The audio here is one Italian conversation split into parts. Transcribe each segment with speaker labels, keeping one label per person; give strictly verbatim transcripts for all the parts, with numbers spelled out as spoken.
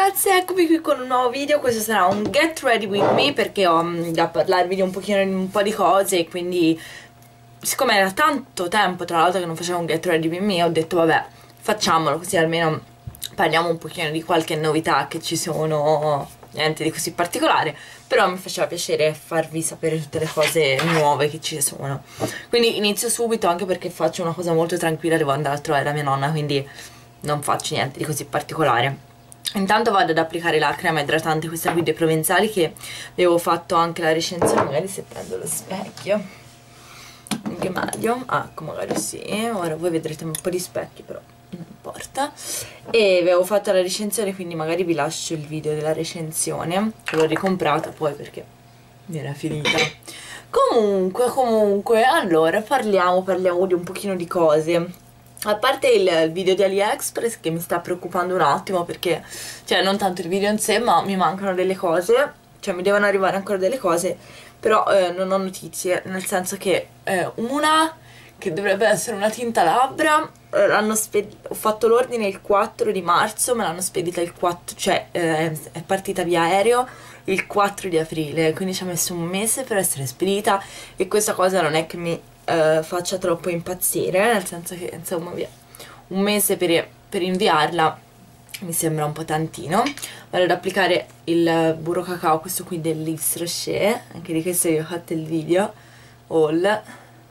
Speaker 1: ragazze, eccomi qui con un nuovo video. Questo sarà un get ready with me perché ho um, da parlarvi di un pochino di un po' di cose e quindi, siccome era tanto tempo tra l'altro che non facevo un get ready with me, ho detto vabbè, facciamolo così almeno parliamo un pochino di qualche novità che ci sono, niente di così particolare, però mi faceva piacere farvi sapere tutte le cose nuove che ci sono. Quindi inizio subito, anche perché faccio una cosa molto tranquilla, devo andare a trovare la mia nonna, quindi non faccio niente di così particolare. Intanto vado ad applicare la crema idratante, questa qui dei Provenzali, che avevo fatto anche la recensione. Magari se prendo lo specchio anche meglio, ah, ecco, magari sì, ora voi vedrete un po' di specchi, però non importa. E avevo fatto la recensione, quindi magari vi lascio il video della recensione, che l'ho ricomprata poi perché mi era finita. Comunque, comunque, allora parliamo, parliamo di un pochino di cose. A parte il video di AliExpress, che mi sta preoccupando un attimo perché, cioè, non tanto il video in sé, ma mi mancano delle cose, cioè mi devono arrivare ancora delle cose, però eh, non ho notizie, nel senso che eh, una che dovrebbe essere una tinta labbra, eh, l'hanno ho fatto l'ordine il quattro di marzo, me l'hanno spedita il quattro, cioè eh, è partita via aereo il quattro di aprile, quindi ci ha messo un mese per essere spedita, e questa cosa non è che mi Uh, faccia troppo impazzire, nel senso che insomma via un mese per, per inviarla mi sembra un po' tantino. Vado ad applicare il burro cacao, questo qui dell'Yves Rocher, anche di questo vi ho fatto il video haul.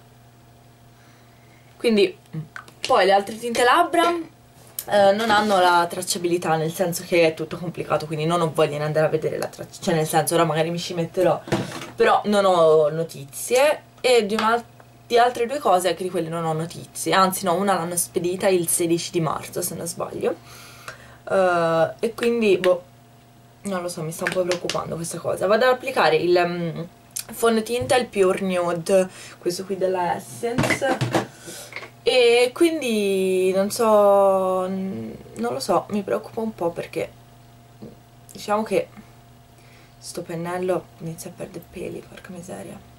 Speaker 1: Quindi poi le altre tinte labbra uh, non hanno la tracciabilità, nel senso che è tutto complicato, quindi non ho voglia di andare a vedere la traccia, cioè nel senso ora magari mi ci metterò, però non ho notizie. E di un'altra di altre due cose, anche di quelle non ho notizie, anzi no, una l'hanno spedita il sedici di marzo se non sbaglio, uh, e quindi boh, non lo so, mi sta un po' preoccupando questa cosa. Vado ad applicare il um, fondotinta, il Pure Nude, questo qui della Essence, e quindi non so, non lo so, mi preoccupa un po' perché diciamo che sto pennello inizia a perdere peli, porca miseria.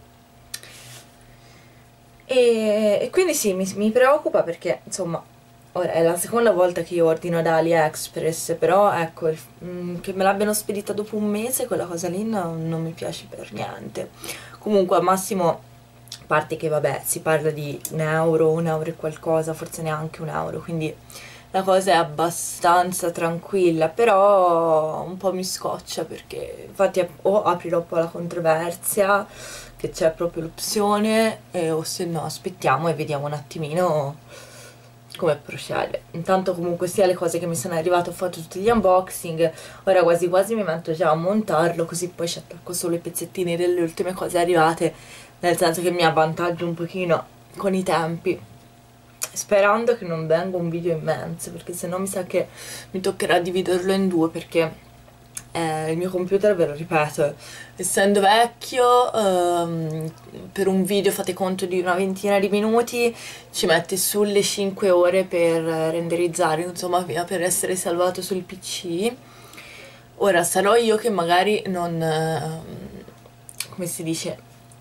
Speaker 1: E, e quindi sì, mi, mi preoccupa perché insomma ora è la seconda volta che io ordino da AliExpress, però ecco, il, mh, che me l'abbiano spedita dopo un mese, quella cosa lì no, non mi piace per niente. Comunque al massimo, a parte che vabbè, si parla di un euro, un euro e qualcosa, forse neanche un euro, quindi la cosa è abbastanza tranquilla, però un po' mi scoccia perché infatti o aprirò un po' la controversia che c'è proprio l'opzione, eh, o se no aspettiamo e vediamo un attimino come procede. Intanto comunque sia le cose che mi sono arrivate, ho fatto tutti gli unboxing, ora quasi quasi mi metto già a montarlo, così poi ci attacco solo i pezzettini delle ultime cose arrivate, nel senso che mi avvantaggio un pochino con i tempi, sperando che non venga un video immenso, perché se no mi sa che mi toccherà dividerlo in due, perché eh, il mio computer, ve lo ripeto, essendo vecchio, ehm, per un video fate conto di una ventina di minuti ci mette sulle cinque ore per renderizzare, insomma via, per essere salvato sul P C. Ora sarò io che magari non, eh, come si dice,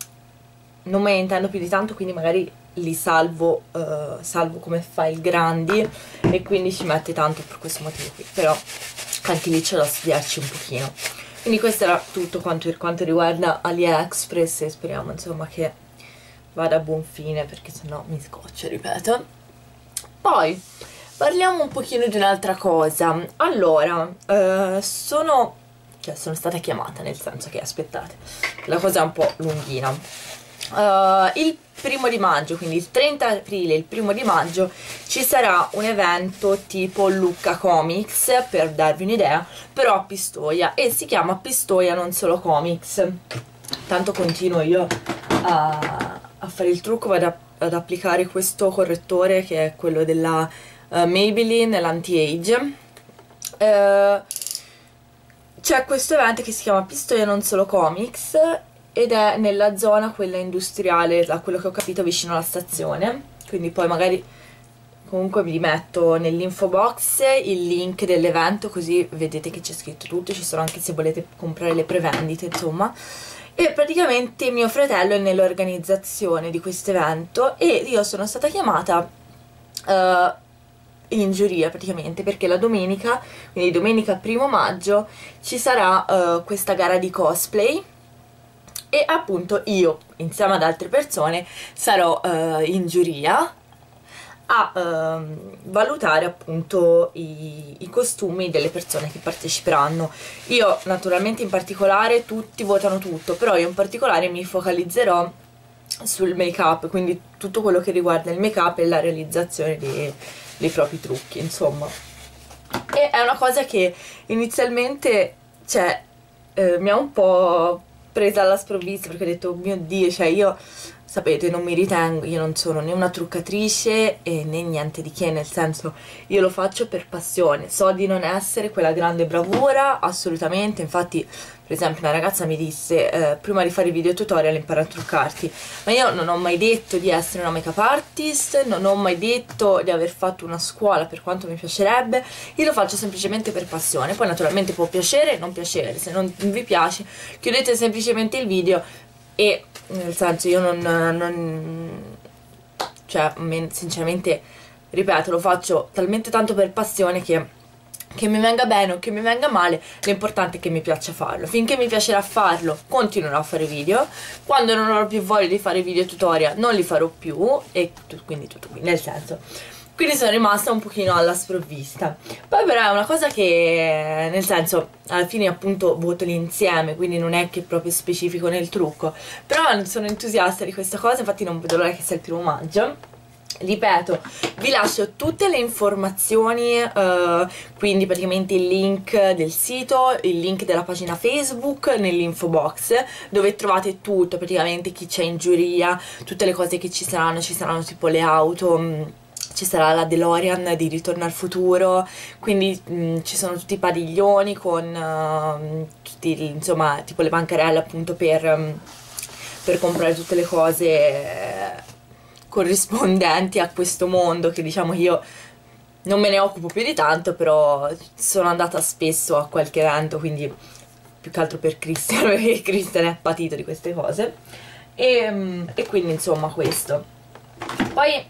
Speaker 1: non me ne intendo più di tanto, quindi magari li salvo, uh, salvo come file grandi e quindi ci mette tanto per questo motivo qui, però anche lì c'è da studiarci un pochino. Quindi questo era tutto quanto per quanto riguarda AliExpress, e speriamo insomma che vada a buon fine, perché sennò mi scoccio, ripeto. Poi parliamo un pochino di un'altra cosa. Allora, uh, sono cioè sono stata chiamata, nel senso che aspettate, la cosa è un po' lunghina. Uh, il primo di maggio, quindi il trenta aprile e il primo di maggio, ci sarà un evento tipo Lucca Comics, per darvi un'idea, però a Pistoia, e si chiama Pistoia Non Solo Comics. Tanto continuo io a, a fare il trucco, vado a, ad applicare questo correttore che è quello della uh, Maybelline, l'anti-age. Uh, c'è questo evento che si chiama Pistoia Non Solo Comics ed è nella zona, quella industriale, da quello che ho capito, vicino alla stazione, quindi poi magari comunque vi metto nell'info box il link dell'evento, così vedete che c'è scritto tutto, ci sono anche se volete comprare le prevendite, insomma. E praticamente mio fratello è nell'organizzazione di questo evento e io sono stata chiamata uh, in giuria praticamente, perché la domenica, quindi domenica primo maggio, ci sarà uh, questa gara di cosplay e appunto io insieme ad altre persone sarò uh, in giuria a uh, valutare appunto i, i costumi delle persone che parteciperanno. Io naturalmente in particolare, tutti votano tutto, però io in particolare mi focalizzerò sul make up, quindi tutto quello che riguarda il make up e la realizzazione dei, dei propri trucchi, insomma. E è una cosa che inizialmente, cioè, eh, mi ha un po' presa alla sprovvista, perché ho detto, oh mio Dio, cioè io, sapete, non mi ritengo, io non sono né una truccatrice e né niente di che, nel senso, io lo faccio per passione, so di non essere quella grande bravura, assolutamente. Infatti, per esempio, una ragazza mi disse, eh, prima di fare i video tutorial impara a truccarti, ma io non ho mai detto di essere una make up artist, non ho mai detto di aver fatto una scuola, per quanto mi piacerebbe, io lo faccio semplicemente per passione. Poi naturalmente può piacere o non piacere, se non vi piace chiudete semplicemente il video. E nel senso, io non, non cioè sinceramente, ripeto, lo faccio talmente tanto per passione che che mi venga bene o che mi venga male, l'importante è che mi piaccia farlo. Finché mi piacerà farlo, continuerò a fare video. Quando non avrò più voglia di fare video tutorial, non li farò più, e quindi tutto qui, nel senso, quindi sono rimasta un pochino alla sprovvista. Poi però è una cosa che, nel senso, alla fine appunto voto l'insieme, quindi non è che è proprio specifico nel trucco, però sono entusiasta di questa cosa, infatti non vedo l'ora che sia il primo maggio. Ripeto, vi lascio tutte le informazioni, eh, quindi praticamente il link del sito, il link della pagina Facebook nell'info box, dove trovate tutto, praticamente chi c'è in giuria, tutte le cose che ci saranno, ci saranno tipo le auto, mh, ci sarà la DeLorean di Ritorno al Futuro, quindi mh, ci sono tutti i padiglioni con uh, tutti, insomma, tipo le bancarelle appunto per, um, per comprare tutte le cose eh, corrispondenti a questo mondo, che diciamo io non me ne occupo più di tanto, però sono andata spesso a qualche evento, quindi più che altro per Christian, perché Christian è patito di queste cose, e, e quindi insomma questo. Poi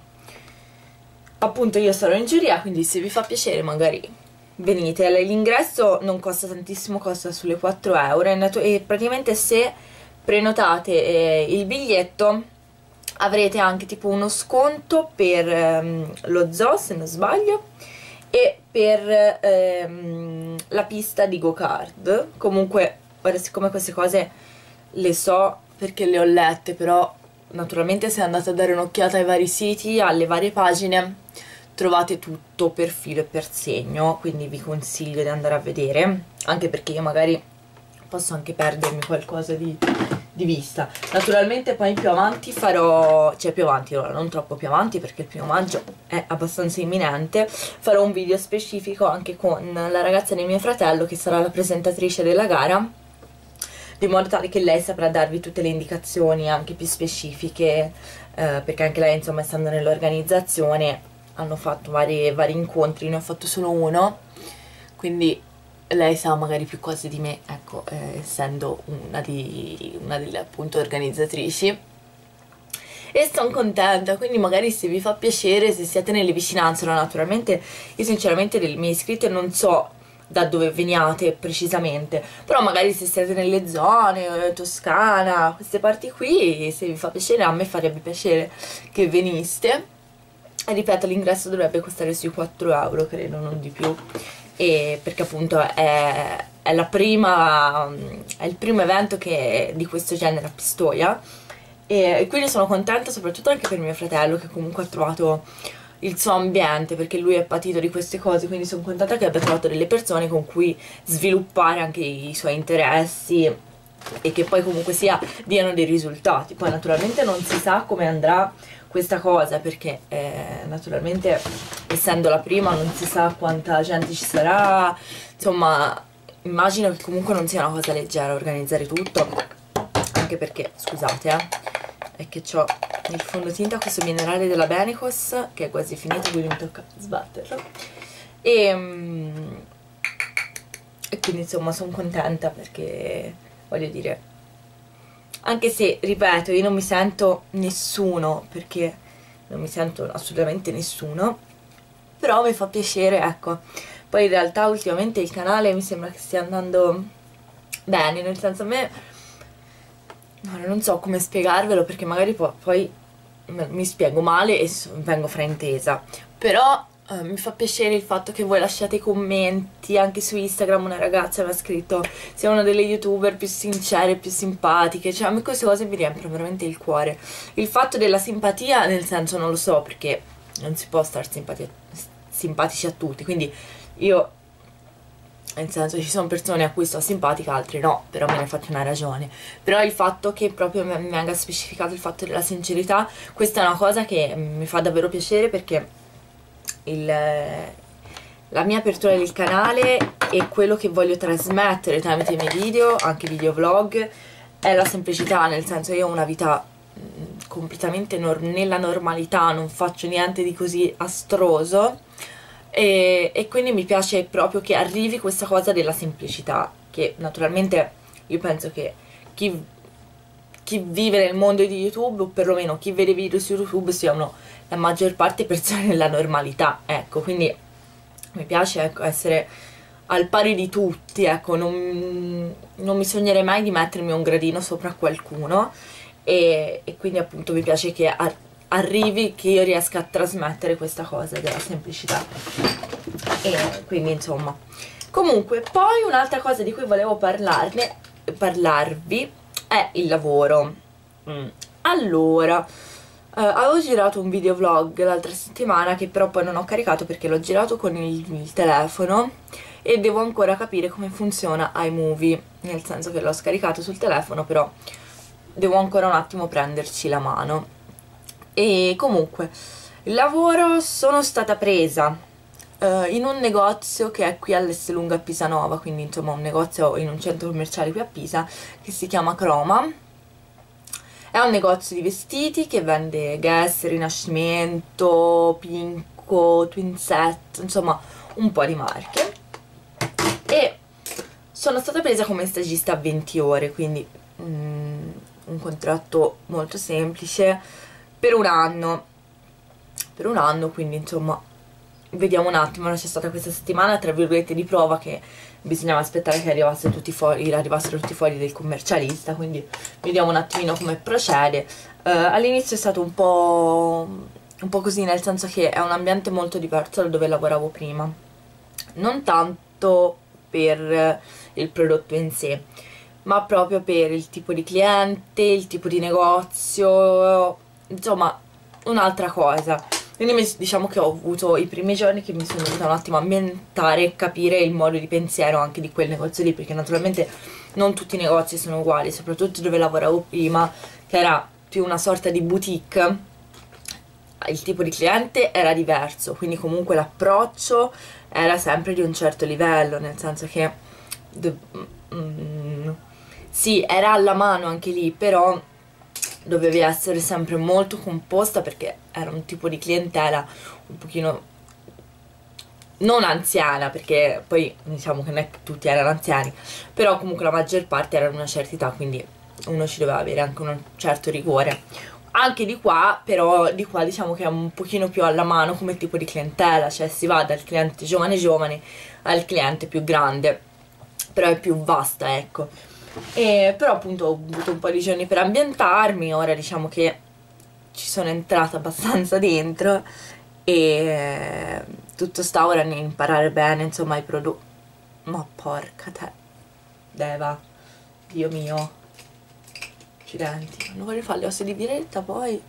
Speaker 1: appunto io sarò in giuria, quindi se vi fa piacere magari venite. L'ingresso non costa tantissimo, costa sulle quattro euro, e praticamente se prenotate eh, il biglietto avrete anche tipo uno sconto per ehm, lo zoo, se non sbaglio, e per ehm, la pista di go-kart. Comunque, ora, siccome queste cose le so perché le ho lette, però naturalmente se andate a dare un'occhiata ai vari siti, alle varie pagine, trovate tutto per filo e per segno, quindi vi consiglio di andare a vedere, anche perché io magari posso anche perdermi qualcosa di, di vista. Naturalmente poi più avanti farò, cioè più avanti, allora non troppo più avanti perché il primo maggio è abbastanza imminente, farò un video specifico anche con la ragazza di mio fratello che sarà la presentatrice della gara, di modo tale che lei saprà darvi tutte le indicazioni anche più specifiche, eh, perché anche lei, insomma, essendo nell'organizzazione, hanno fatto vari, vari incontri, ne ho fatto solo uno, quindi lei sa magari più cose di me, ecco, eh, essendo una, di, una delle appunto organizzatrici. E sono contenta, quindi magari se vi fa piacere, se siete nelle vicinanze, no, naturalmente io sinceramente delle mie iscritte non so da dove veniate precisamente, però magari se siete nelle zone, Toscana, queste parti qui, se vi fa piacere, a me farebbe piacere che veniste. E ripeto, l'ingresso dovrebbe costare sui quattro euro, credo, non di più, e perché appunto è, è la prima, è il primo evento che, di questo genere a Pistoia, e, e quindi sono contenta soprattutto anche per mio fratello, che comunque ha trovato il suo ambiente, perché lui è patito di queste cose, quindi sono contenta che abbia trovato delle persone con cui sviluppare anche i suoi interessi e che poi comunque sia diano dei risultati. Poi naturalmente non si sa come andrà questa cosa, perché eh, naturalmente essendo la prima non si sa quanta gente ci sarà, insomma immagino che comunque non sia una cosa leggera organizzare tutto, anche perché, scusate eh, è che ho il fondotinta, questo minerale della Benecos, che è quasi finito, quindi mi tocca sbatterlo, e, um, e quindi insomma sono contenta, perché voglio dire, anche se, ripeto, io non mi sento nessuno, perché non mi sento assolutamente nessuno, però mi fa piacere, ecco. Poi in realtà ultimamente il canale mi sembra che stia andando bene, nel senso a me, no, non so come spiegarvelo perché magari po poi mi spiego male e vengo fraintesa, però eh, mi fa piacere il fatto che voi lasciate i commenti. Anche su Instagram una ragazza mi ha scritto sei una delle youtuber più sincere, più simpatiche, cioè a me queste cose mi riempiono veramente il cuore. Il fatto della simpatia, nel senso, non lo so, perché non si può stare simpatici a tutti, quindi io, nel senso, ci sono persone a cui sto simpatica, altre no, però me ne faccio una ragione. Però il fatto che proprio mi venga specificato il fatto della sincerità, questa è una cosa che mi fa davvero piacere, perché il, la mia apertura del canale e quello che voglio trasmettere tramite i miei video, anche video vlog, è la semplicità, nel senso io ho una vita completamente nor nella normalità, non faccio niente di così astroso. E, e quindi mi piace proprio che arrivi questa cosa della semplicità, che naturalmente io penso che chi, chi vive nel mondo di YouTube, o perlomeno chi vede video su YouTube, siano la maggior parte persone nella normalità, ecco. Quindi mi piace, ecco, essere al pari di tutti, ecco, non, non mi sognerei mai di mettermi un gradino sopra qualcuno, e, e quindi appunto mi piace che ar arrivi, che io riesca a trasmettere questa cosa della semplicità. E quindi insomma, comunque, poi un'altra cosa di cui volevo parlarne parlarvi è il lavoro. mm. Allora, eh, avevo girato un videovlog l'altra settimana che però poi non ho caricato perché l'ho girato con il, il telefono e devo ancora capire come funziona iMovie, nel senso che l'ho scaricato sul telefono, però devo ancora un attimo prenderci la mano. E comunque, il lavoro, sono stata presa uh, in un negozio che è qui all'Esselunga a Pisanova, quindi insomma un negozio in un centro commerciale qui a Pisa, che si chiama Croma. È un negozio di vestiti che vende Guess, Rinascimento, Pinco, Twinset, insomma un po' di marche. E sono stata presa come stagista a venti ore, quindi mm, un contratto molto semplice, per un anno per un anno, quindi insomma vediamo un attimo. C'è stata questa settimana tra virgolette di prova, che bisognava aspettare che arrivassero tutti fuori, arrivassero tutti fuori del commercialista, quindi vediamo un attimino come procede. Uh, all'inizio è stato un po' un po' così, nel senso che è un ambiente molto diverso da dove lavoravo prima, non tanto per il prodotto in sé, ma proprio per il tipo di cliente, il tipo di negozio, insomma un'altra cosa. Quindi diciamo che ho avuto i primi giorni che mi sono dovuta un attimo ambientare e capire il modo di pensiero anche di quel negozio lì, perché naturalmente non tutti i negozi sono uguali, soprattutto dove lavoravo prima, che era più una sorta di boutique. Il tipo di cliente era diverso, quindi comunque l'approccio era sempre di un certo livello, nel senso che mm, sì, era alla mano anche lì, però dovevi essere sempre molto composta, perché era un tipo di clientela un pochino non anziana, perché poi diciamo che non è che tutti erano anziani, però comunque la maggior parte erano una certa età, quindi uno ci doveva avere anche un certo rigore. Anche di qua, però di qua diciamo che è un pochino più alla mano come tipo di clientela, cioè si va dal cliente giovane giovane al cliente più grande, però è più vasta, ecco. E però appunto ho avuto un po' di giorni per ambientarmi, ora diciamo che ci sono entrata abbastanza dentro e tutto sta ora a imparare bene insomma i prodotti. Ma porca te, Deva, Dio mio, accidenti, non voglio fare le ossa di diretta, poi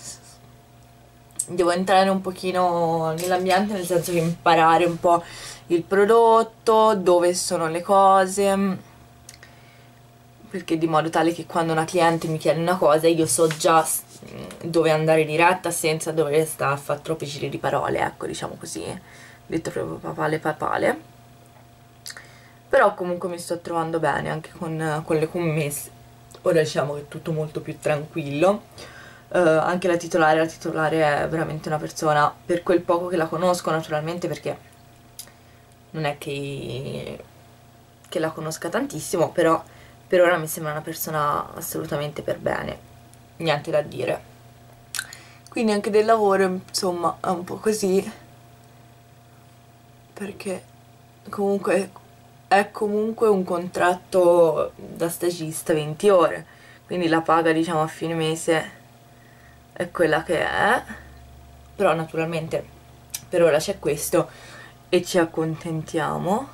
Speaker 1: devo entrare un pochino nell'ambiente, nel senso che imparare un po' il prodotto, dove sono le cose, perché di modo tale che quando una cliente mi chiede una cosa io so già dove andare diretta senza dover stare a fare troppi giri di parole, ecco, diciamo così, detto proprio papale papale. Però comunque mi sto trovando bene anche con, con le commesse, ora diciamo che è tutto molto più tranquillo. Uh, anche la titolare, la titolare è veramente una persona, per quel poco che la conosco naturalmente, perché non è che, che la conosca tantissimo, però per ora mi sembra una persona assolutamente per bene, niente da dire. Quindi anche del lavoro insomma è un po' così, perché comunque è comunque un contratto da stagista, venti ore, quindi la paga diciamo a fine mese è quella che è, però naturalmente per ora c'è questo e ci accontentiamo.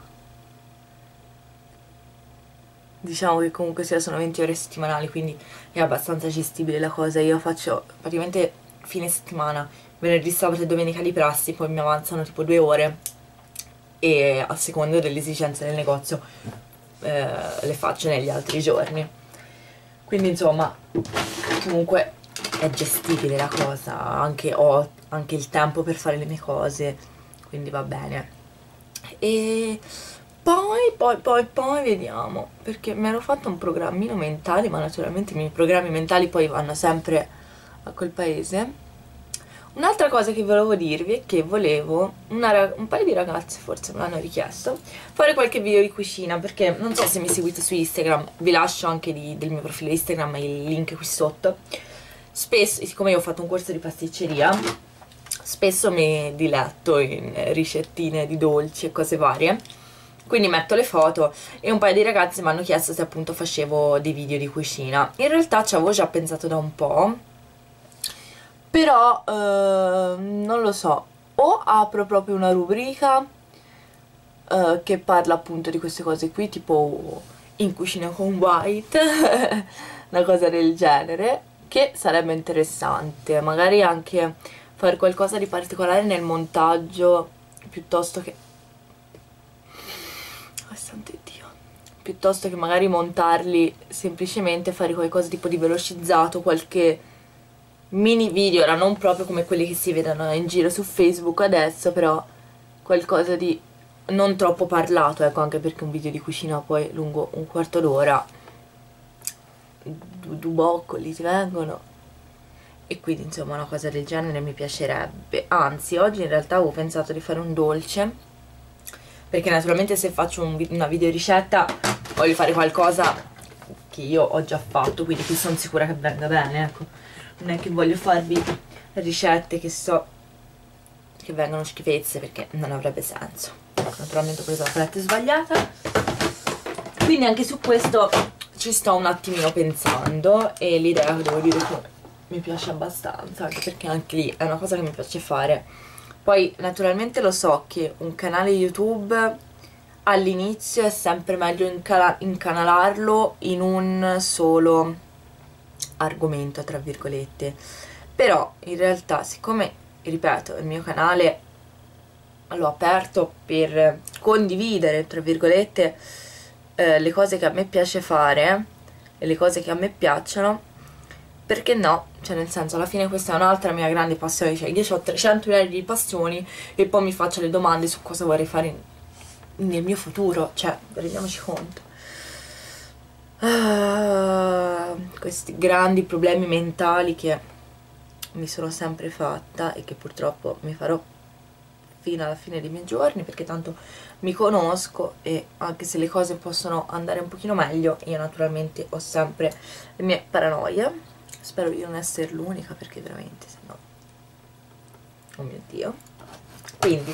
Speaker 1: Diciamo che comunque sia sono venti ore settimanali, quindi è abbastanza gestibile la cosa. Io faccio praticamente fine settimana, venerdì, sabato e domenica di prassi, poi mi avanzano tipo due ore e a seconda delle esigenze del negozio eh, le faccio negli altri giorni. Quindi insomma comunque è gestibile la cosa, anche ho anche il tempo per fare le mie cose, quindi va bene. E poi, poi, poi, poi vediamo, perché mi ero fatto un programmino mentale, ma naturalmente i miei programmi mentali poi vanno sempre a quel paese. Un'altra cosa che volevo dirvi è che volevo, una, un paio di ragazze forse me l'hanno richiesto, fare qualche video di cucina, perché non so se mi seguite su Instagram, vi lascio anche di, del mio profilo Instagram il link qui sotto. Spesso, siccome io ho fatto un corso di pasticceria, spesso mi diletto in ricettine di dolci e cose varie, quindi metto le foto e un paio di ragazze mi hanno chiesto se appunto facevo dei video di cucina. In realtà ci avevo già pensato da un po', però eh, non lo so, o apro proprio una rubrica eh, che parla appunto di queste cose qui, tipo in cucina con White, una cosa del genere, che sarebbe interessante, magari anche fare qualcosa di particolare nel montaggio, piuttosto che oh santo Dio, piuttosto che magari montarli semplicemente, fare qualcosa tipo di velocizzato, qualche mini video, ora non proprio come quelli che si vedono in giro su Facebook adesso, però qualcosa di non troppo parlato, ecco, anche perché un video di cucina poi lungo un quarto d'ora, due boccoli ti vengono, e quindi insomma una cosa del genere mi piacerebbe. Anzi, oggi in realtà avevo pensato di fare un dolce, perché naturalmente se faccio un, una videoricetta voglio fare qualcosa che io ho già fatto, quindi qui sono sicura che venga bene, ecco. Non è che voglio farvi ricette che so che vengono schifezze, perché non avrebbe senso. Naturalmente ho preso la palette sbagliata, quindi anche su questo ci sto un attimino pensando, e l'idea, devo dire, che mi piace abbastanza, anche perché anche lì è una cosa che mi piace fare. Poi naturalmente lo so che un canale YouTube all'inizio è sempre meglio incanalarlo in un solo argomento, tra virgolette, però in realtà, siccome, ripeto, il mio canale l'ho aperto per condividere, tra virgolette, eh, le cose che a me piace fare e le cose che a me piacciono, perché no? Cioè, nel senso, alla fine questa è un'altra mia grande passione, cioè io ho trecento miliardi di passioni e poi mi faccio le domande su cosa vorrei fare in, nel mio futuro, cioè, rendiamoci conto. Ah, questi grandi problemi mentali che mi sono sempre fatta e che purtroppo mi farò fino alla fine dei miei giorni, perché tanto mi conosco, e anche se le cose possono andare un pochino meglio, io naturalmente ho sempre le mie paranoie. Spero di non essere l'unica, perché veramente, se no, oh mio Dio. Quindi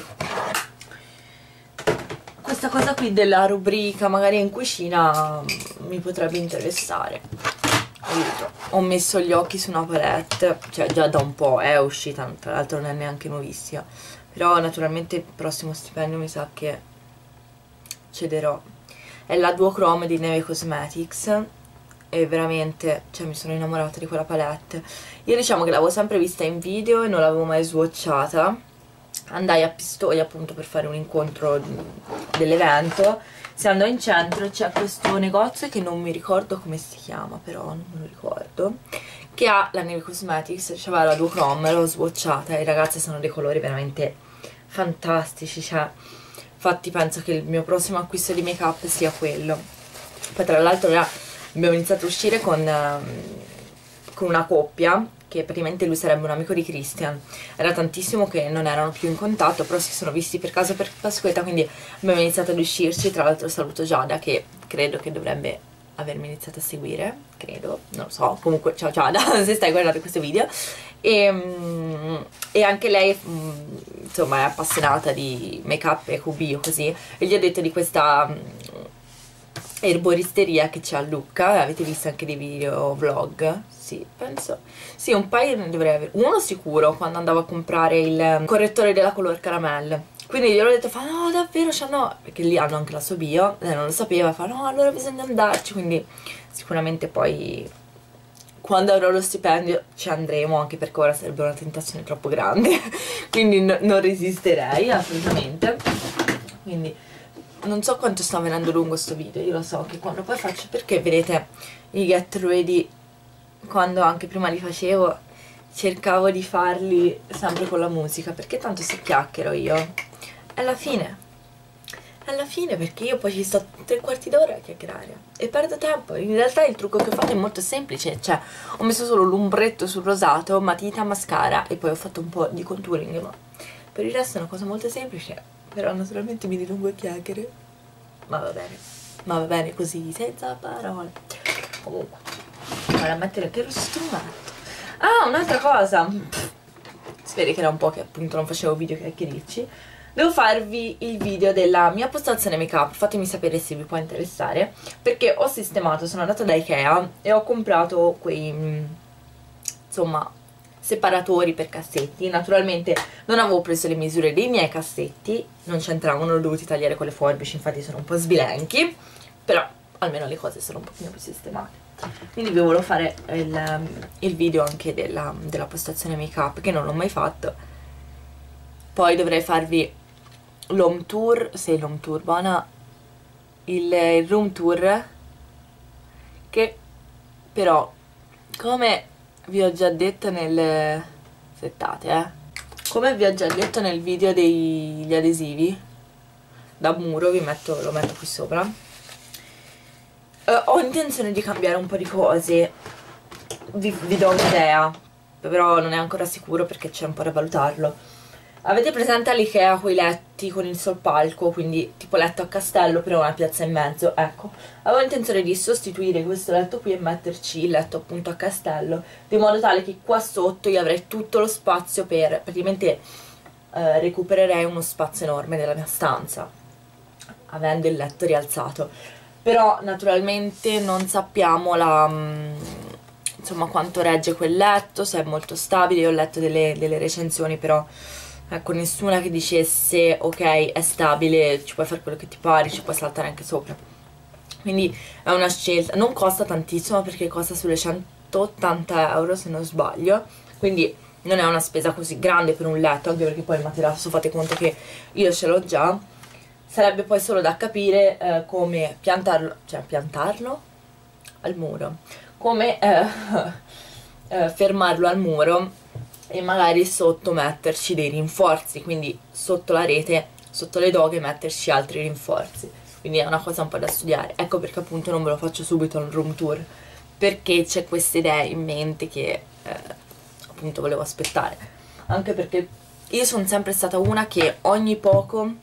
Speaker 1: questa cosa qui della rubrica magari in cucina mi potrebbe interessare. Aiuto. Ho messo gli occhi su una palette, cioè già da un po', è uscita, tra l'altro non è neanche nuovissima, però naturalmente il prossimo stipendio mi sa che cederò. È la Duochrome di Neve Cosmetics e veramente, cioè, mi sono innamorata di quella palette. Io diciamo che l'avevo sempre vista in video e non l'avevo mai swatchata. Andai a Pistoia appunto per fare un incontro dell'evento. Se andò in centro c'è questo negozio che non mi ricordo come si chiama, però non me lo ricordo, che ha la Neve Cosmetics, c'aveva la Duochrome, l'ho swatchata e ragazzi sono dei colori veramente fantastici, cioè infatti penso che il mio prossimo acquisto di make up sia quello. Poi tra l'altro abbiamo iniziato a uscire con, con una coppia, che praticamente lui sarebbe un amico di Christian. Era tantissimo che non erano più in contatto, però si sono visti per caso per Pasquetta, quindi abbiamo iniziato ad uscirci. Tra l'altro saluto Giada, che credo che dovrebbe avermi iniziato a seguire, credo, non lo so, comunque ciao Giada se stai guardando questo video. E, e anche lei insomma è appassionata di make up e Q B o così, e gli ho detto di questa um, erboristeria che c'è a Lucca. Avete visto anche dei video vlog? Sì, penso, sì, un paio ne dovrei avere, uno sicuro, quando andavo a comprare il correttore della Color Caramel. Quindi gliel'ho detto, fa no davvero, c'hanno, perché lì hanno anche la sua bio, lei non lo sapeva, fa no allora bisogna andarci, quindi sicuramente poi quando avrò lo stipendio ci andremo, anche perché ora sarebbe una tentazione troppo grande, quindi no, non resisterei assolutamente. Quindi non so quanto sta venendo lungo sto video, io lo so che quando poi faccio, perché vedete i get ready, quando anche prima li facevo cercavo di farli sempre con la musica, perché tanto se chiacchiero io alla fine, alla fine perché io poi ci sto tre quarti d'ora a chiacchierare e perdo tempo. In realtà il trucco che ho fatto è molto semplice, cioè ho messo solo l'ombretto sul rosato, matita, mascara e poi ho fatto un po' di contouring, ma per il resto è una cosa molto semplice, però naturalmente mi dilungo a chiacchiere, ma va bene, ma va bene così, senza parole. Comunque vado a mettere anche lo strumento. Ah, un'altra cosa, si vede che era un po' che appunto non facevo video chiacchiericci. Devo farvi il video della mia postazione make up, fatemi sapere se vi può interessare, perché ho sistemato, sono andata da Ikea e ho comprato quei, insomma, separatori per cassetti. Naturalmente non avevo preso le misure dei miei cassetti, non c'entravano, l'ho dovuti tagliare con le forbici, infatti sono un po' sbilenchi, però almeno le cose sono un pochino più sistemate. Quindi vi volevo fare il, il video anche della, della postazione make up, che non l'ho mai fatto. Poi dovrei farvi l'home tour, se l'home tour buona, il, il room tour, che però come vi ho già detto nel settate eh come vi ho già detto nel video degli adesivi da muro, vi metto, lo metto qui sopra, uh, ho intenzione di cambiare un po' di cose, vi, vi do un'idea, però non è ancora sicuro perché c'è un po' da valutarlo. Avete presente all'Ikea quei letti con il soppalco, quindi tipo letto a castello però una piazza in mezzo? Ecco, avevo intenzione di sostituire questo letto qui e metterci il letto appunto a castello, di modo tale che qua sotto io avrei tutto lo spazio per, praticamente eh, recupererei uno spazio enorme della mia stanza, avendo il letto rialzato. Però naturalmente non sappiamo la... insomma quanto regge quel letto, se è molto stabile. Io ho letto delle, delle recensioni, però ecco, nessuna che dicesse ok è stabile, ci puoi fare quello che ti pare, ci puoi saltare anche sopra. Quindi è una scelta, non costa tantissimo perché costa sulle centottanta euro se non sbaglio, quindi non è una spesa così grande per un letto, anche perché poi il materasso fate conto che io ce l'ho già. Sarebbe poi solo da capire eh, come piantarlo, cioè piantarlo al muro, come eh, eh, fermarlo al muro e magari sotto metterci dei rinforzi, quindi sotto la rete, sotto le doghe metterci altri rinforzi. Quindi è una cosa un po' da studiare. Ecco perché appunto non ve lo faccio subito al room tour, perché c'è queste idee in mente che eh, appunto volevo aspettare. Anche perché io sono sempre stata una che ogni poco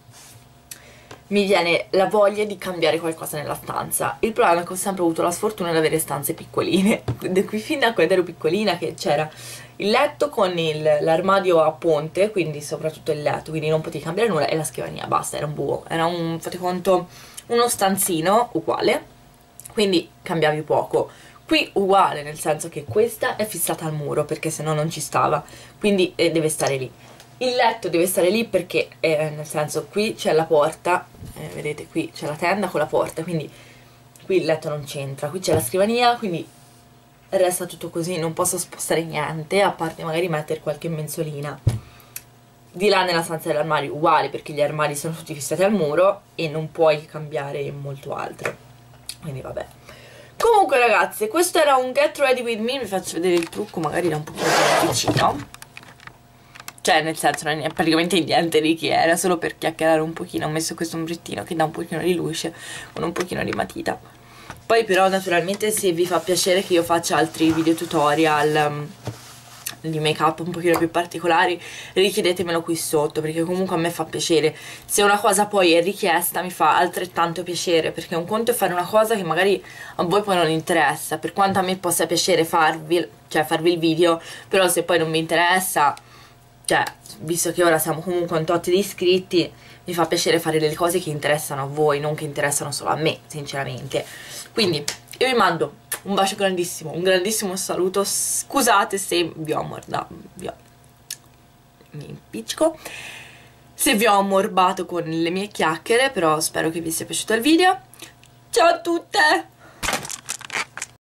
Speaker 1: mi viene la voglia di cambiare qualcosa nella stanza. Il problema è che ho sempre avuto la sfortuna di avere stanze piccoline, qui fin da quando ero piccolina, che c'era il letto con l'armadio a ponte, quindi soprattutto il letto, quindi non potevi cambiare nulla, e la scrivania, basta, era un buco, era un, fate conto, uno stanzino uguale, quindi cambiavi poco. Qui uguale, nel senso che questa è fissata al muro perché sennò non ci stava, quindi eh, deve stare lì. Il letto deve stare lì perché, eh, nel senso, qui c'è la porta, eh, vedete, qui c'è la tenda con la porta, quindi qui il letto non c'entra, qui c'è la scrivania, quindi resta tutto così, non posso spostare niente, a parte magari mettere qualche mensolina. Di là nella stanza dell'armadio uguale, perché gli armadi sono tutti fissati al muro e non puoi cambiare molto altro, quindi vabbè. Comunque ragazze, questo era un get ready with me, vi faccio vedere il trucco magari da un pochino più vicino. Cioè nel senso non è praticamente niente di che, era solo per chiacchierare un pochino. Ho messo questo ombrettino che dà un pochino di luce con un pochino di matita. Poi però naturalmente se vi fa piacere che io faccia altri video tutorial um, di make up un pochino più particolari, richiedetemelo qui sotto, perché comunque a me fa piacere. Se una cosa poi è richiesta mi fa altrettanto piacere, perché un conto è fare una cosa che magari a voi poi non interessa, per quanto a me possa piacere farvi, cioè farvi il video, però se poi non mi interessa cioè, visto che ora siamo comunque un tot di iscritti, mi fa piacere fare delle cose che interessano a voi, non che interessano solo a me, sinceramente. Quindi io vi mando un bacio grandissimo, un grandissimo saluto, scusate se vi ho ammorbato, vi ho... mi impiccico, se vi ho ammorbato con le mie chiacchiere, però spero che vi sia piaciuto il video. Ciao a tutte!